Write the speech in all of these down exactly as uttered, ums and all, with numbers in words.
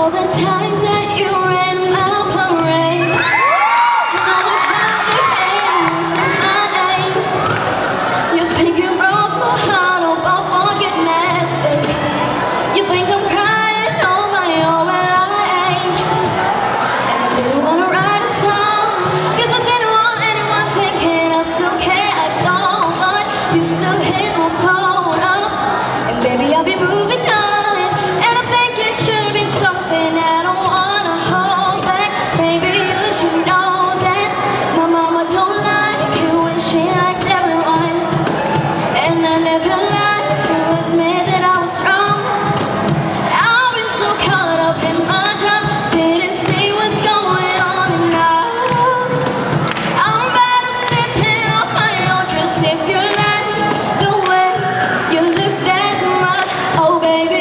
All the times that you ran my parade, and all the times you made you said my name. You think you broke my heart, oh, for forgiveness sake. You think I'm crying over you, well I ain't. And I didn't wanna write a song, cause I didn't want anyone thinking I still care at all. But you still hit my phone up, and baby I'll be moving on. And I think it should be something I don't wanna hold back. Maybe you should know that my mama don't like you and she likes everyone. And I never lied to admit that I was wrong. I've been so caught up in my job, didn't see what's going on. And now I'm better sleeping on my own. Cause if you like the way you look that much, oh baby,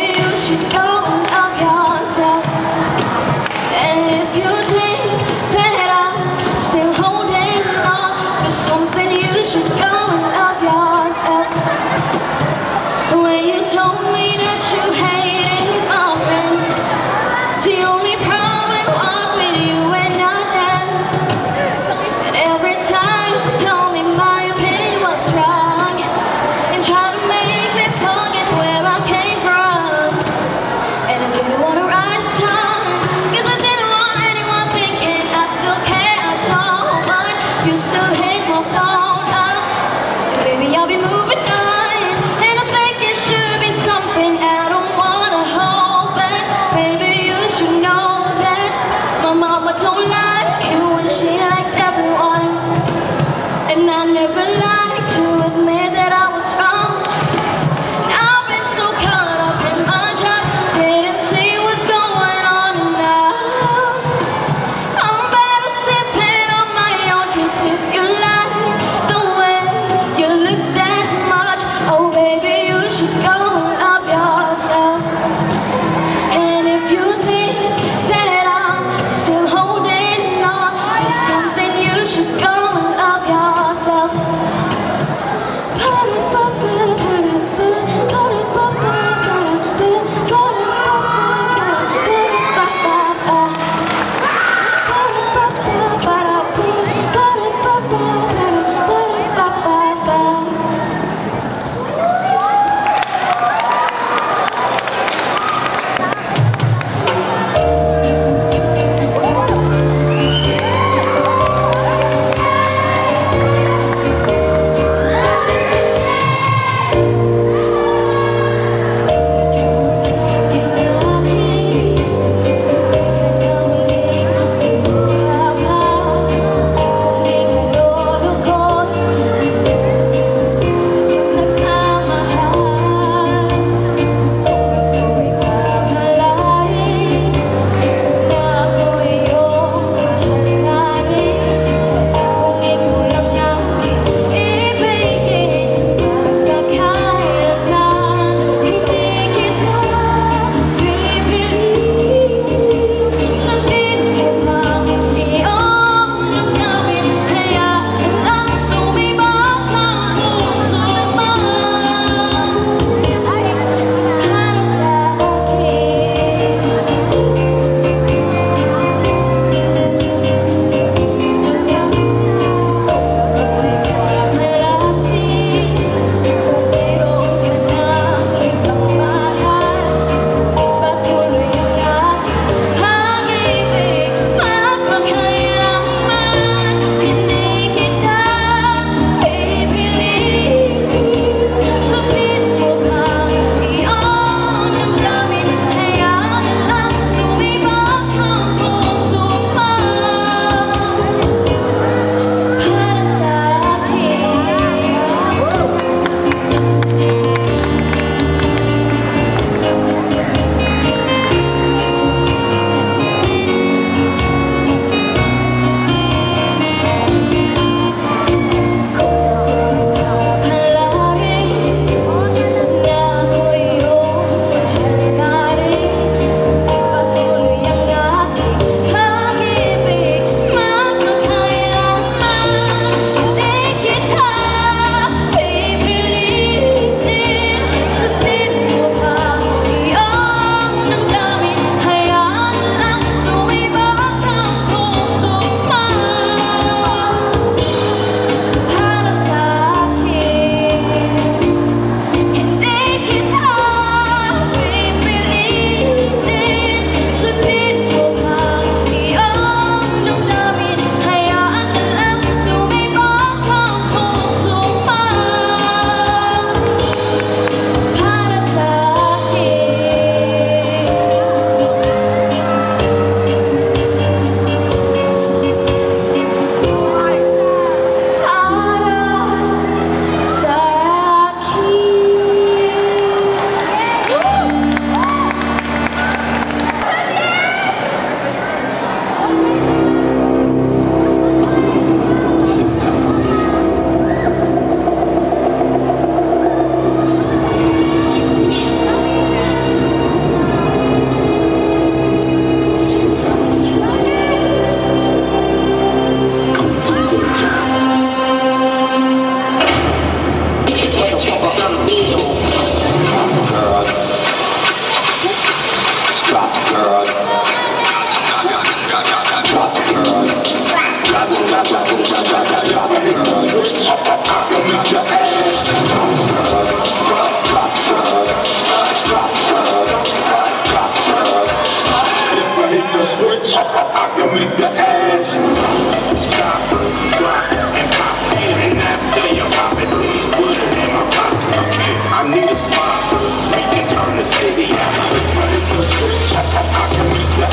the switch, I can make the ass stop, drop, and pop it. And after you pop it, please put it in my pocket. I need a sponsor. We can turn the city out. Make the switch, I can make the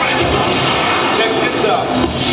ass. Check this out.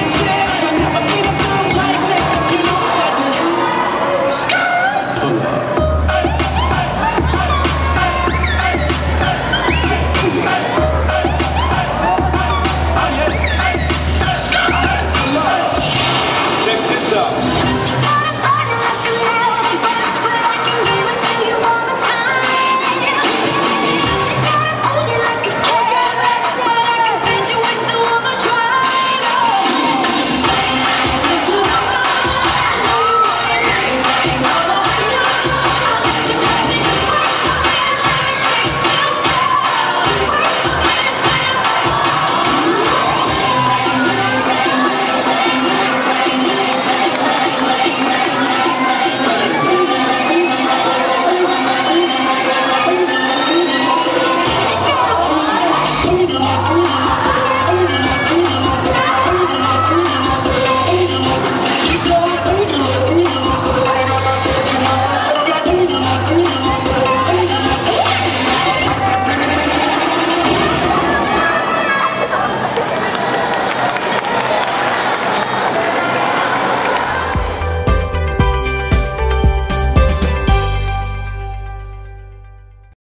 Love.